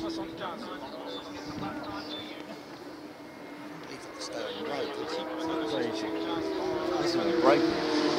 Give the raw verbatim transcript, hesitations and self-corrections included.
Stay on the road. Crazy. This is breaking.